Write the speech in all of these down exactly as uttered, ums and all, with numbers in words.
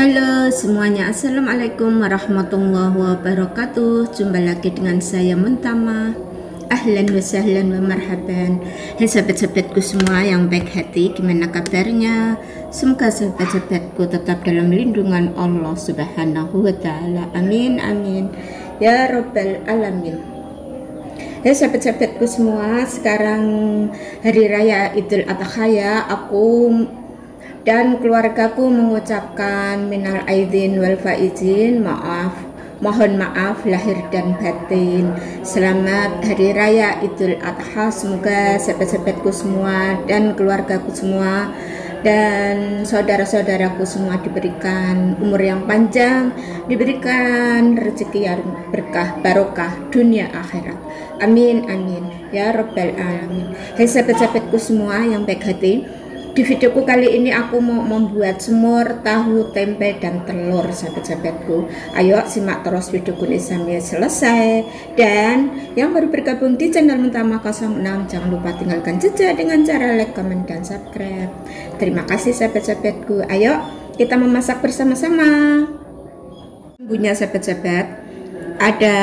Halo semuanya, assalamualaikum warahmatullahi wabarakatuh. Jumpa lagi dengan saya Muntama. Ahlan wa sahlan wa marhaban. Hai sahabat-sahabatku semua yang baik hati, gimana kabarnya? Semoga sahabat-sahabatku tetap dalam lindungan Allah subhanahu wa ta'ala. Amin amin ya rabbal alamin. Hai sahabat-sahabatku semua, sekarang hari raya Idul Adha ya. Aku dan keluargaku mengucapkan minal aidin wal faizin, maaf, mohon maaf lahir dan batin. Selamat hari raya Idul Adha. Semoga sahabat-sahabatku semua dan keluargaku semua dan saudara-saudaraku semua diberikan umur yang panjang, diberikan rezeki yang berkah, barokah dunia akhirat. Amin amin ya rabbal alamin. Hai sahabat-sahabatku semua yang baik hati, di videoku kali ini aku mau membuat semur tahu, tempe, dan telur sahabat-sahabatku. Ayo simak terus videoku ini sampai selesai. Dan yang baru bergabung di channel Muntama nol enam, jangan lupa tinggalkan jejak dengan cara like, comment, dan subscribe. Terima kasih sahabat-sahabatku. Ayo kita memasak bersama-sama. Bumbunya sahabat-sahabat, ada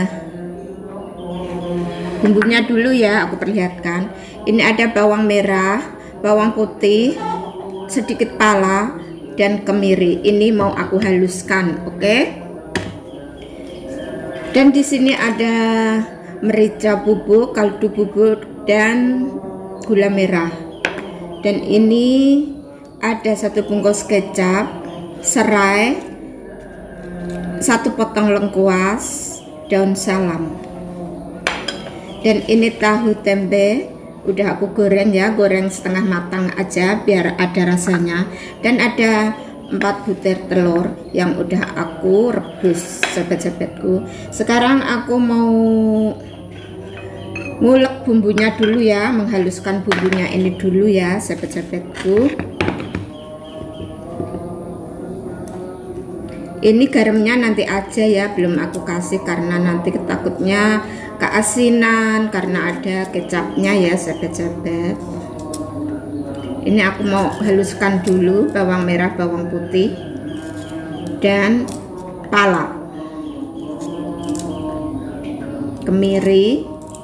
bumbunya dulu ya, aku perlihatkan. Ini ada bawang merah, bawang putih, sedikit pala, dan kemiri. Ini mau aku haluskan, oke? Okay? Dan di sini ada merica bubuk, kaldu bubuk, dan gula merah. Dan ini ada satu bungkus kecap, serai, satu potong lengkuas, daun salam. Dan ini tahu tempe, udah aku goreng ya, goreng setengah matang aja biar ada rasanya. Dan ada empat butir telur yang udah aku rebus sahabat-sahabatku. Sekarang aku mau ngulek bumbunya dulu ya, menghaluskan bumbunya ini dulu ya sahabat-sahabatku. Ini garamnya nanti aja ya, belum aku kasih karena nanti takutnya keasinan karena ada kecapnya ya sahabat-sahabat. Ini aku mau haluskan dulu bawang merah, bawang putih, dan pala, kemiri.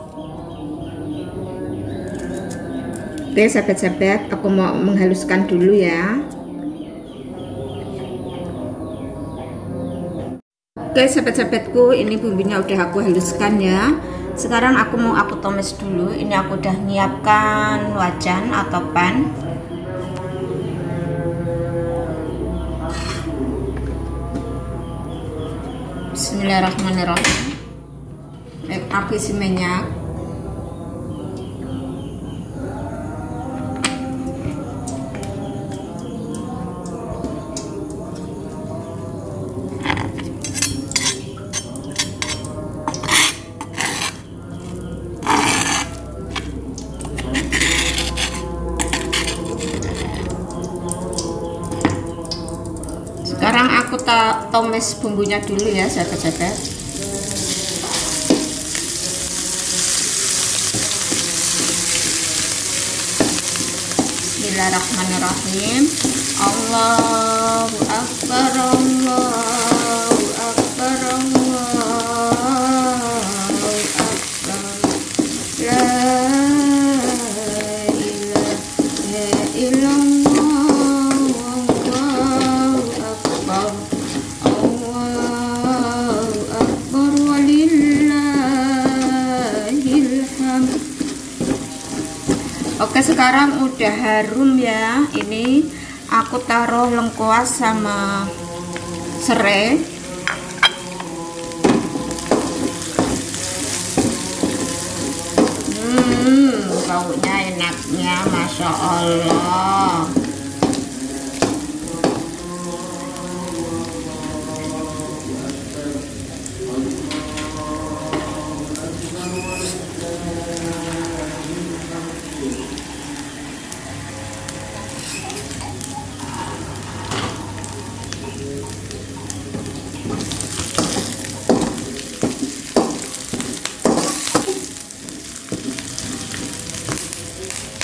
Oke sahabat-sahabat, aku mau menghaluskan dulu ya. Oke sahabat-sahabatku, ini bumbunya udah aku haluskan ya. Sekarang aku mau aku tumis dulu. Ini aku udah nyiapkan wajan atau pan. Bismillahirrahmanirrahim. Aku isi minyak. Sekarang aku tak tumis bumbunya dulu ya sahabat-sahabat. Bismillahirrahmanirrahim. Allahu Akbar, Allahu Akbar, Allahu Akbar. La ilaha illallah. Oke, sekarang udah harum ya. Ini aku taruh lengkuas sama serai. Hmm, baunya enaknya, masya Allah.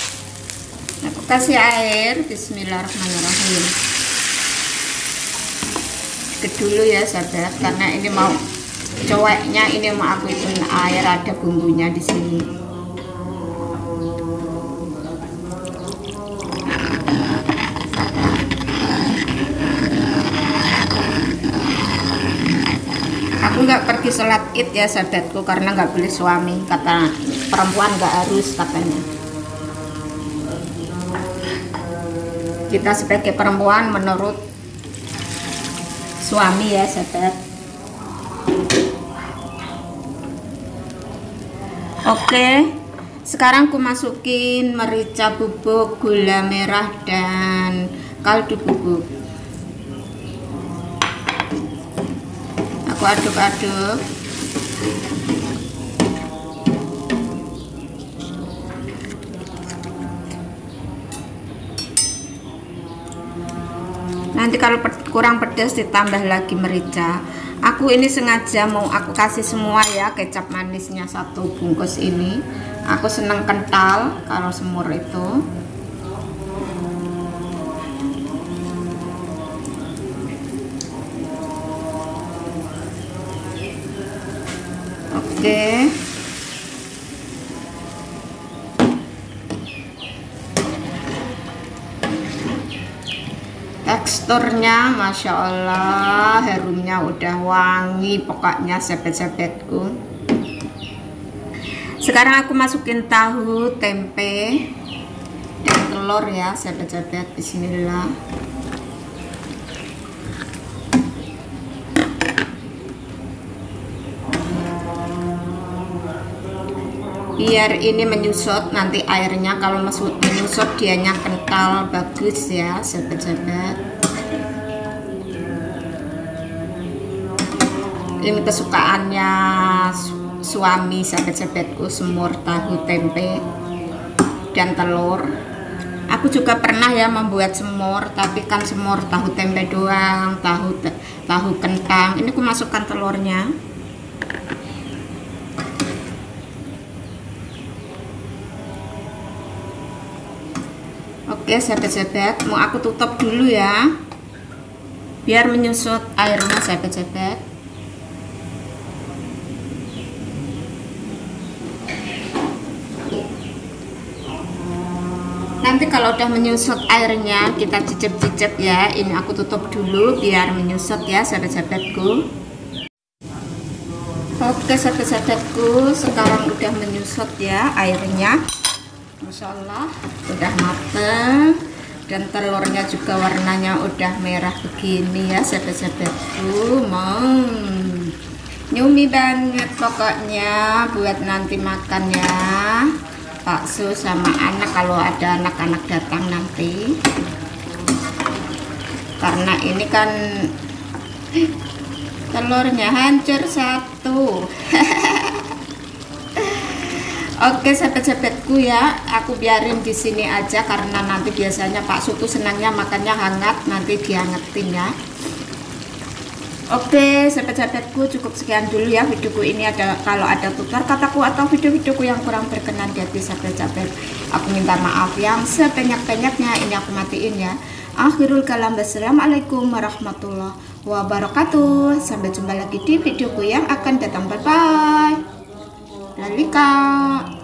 Kasih air. Bismillahirrahmanirrahim. sedikit dulu ya sahabat, karena ini mau coweknya, ini mau aku itu air, ada bumbunya di sini. Aku nggak pergi sholat id ya sahabatku, karena nggak boleh suami, kata perempuan nggak harus katanya. Kita sebagai perempuan menurut suami ya sahabat. Oke, sekarang aku masukin merica bubuk, gula merah, dan kaldu bubuk. Aku aduk-aduk. Nanti kalau kurang pedas ditambah lagi merica. Aku ini sengaja mau aku kasih semua ya, kecap manisnya satu bungkus ini. Aku seneng kental kalau semur itu. Oke. Teksturnya Masya Allah, harumnya udah wangi pokoknya sahabat-sahabatku. Sekarang aku masukin tahu, tempe, dan telur ya sahabat-sahabat. Bismillah. Biar ini menyusut nanti airnya, kalau masuk menyusut dianya kental bagus ya sahabat-sahabat. Ini kesukaannya suami sahabat-sahabatku, semur tahu, tempe, dan telur. Aku juga pernah ya membuat semur, tapi kan semur tahu tempe doang, tahu tahu kentang. Ini aku masukkan telurnya. Oke sahabat-sahabat, mau aku tutup dulu ya, biar menyusut airnya sahabat-sahabat. Nanti kalau udah menyusut airnya kita cicip-cicip ya. Ini aku tutup dulu biar menyusut ya sahabat-sahabatku. Oke sahabat-sahabatku, sekarang udah menyusut ya airnya. Masya Allah udah mateng, dan telurnya juga warnanya udah merah begini ya sahabat-sahabatku. Hmm, nyumi banget pokoknya buat nanti makan ya, bakso sama anak kalau ada anak-anak datang nanti. Karena ini kan telurnya hancur satu. Oke sahabat-sahabatku ya, aku biarin di sini aja karena nanti biasanya Pak Sutu senangnya makannya hangat, nanti dihangetin ya. Oke sahabat-sahabatku, cukup sekian dulu ya videoku ini. Ada kalau ada tutur kataku atau video-videoku yang kurang berkenan di hati sahabat-sahabat, aku minta maaf yang sebanyak-banyaknya. Ini aku matiin ya. Akhirul kalam, wassalamualaikum warahmatullahi wabarakatuh. Sampai jumpa lagi di videoku yang akan datang. Bye bye. Dalika.